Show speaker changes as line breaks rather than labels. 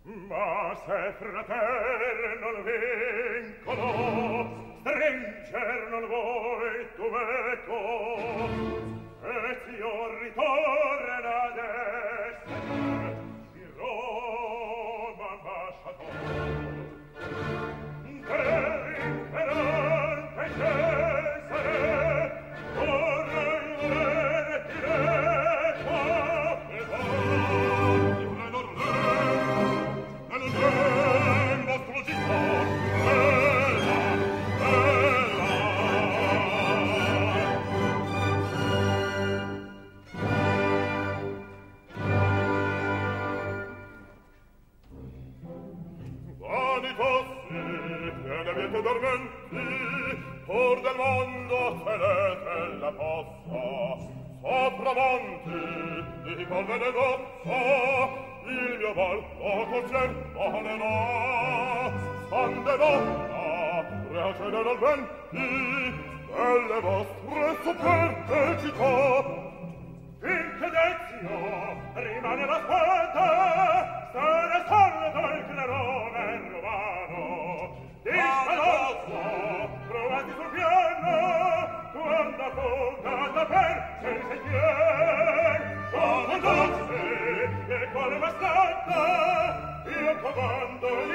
Ma se frater non vincono, stranger non vuoi tu meco, et io ritorna ad essere di Roma ambasciatore. Per imperante Cesare, vorrei volere diretto e voi. Non vostro città, bella, bella. Vanitossi, che ne viete dormenti, pur del mondo tenete la posta, sopra monti, di polve negozza, il mio val poco cermonerà. Spande donna, reacene nel venti, delle vostre superte città. Finché Dezio rimane la spada, sarà sordo il clarone romano. Di Spadozzo, provati sul piano, quando fugata per il sentier. Come dolce, e quale bastata, io comando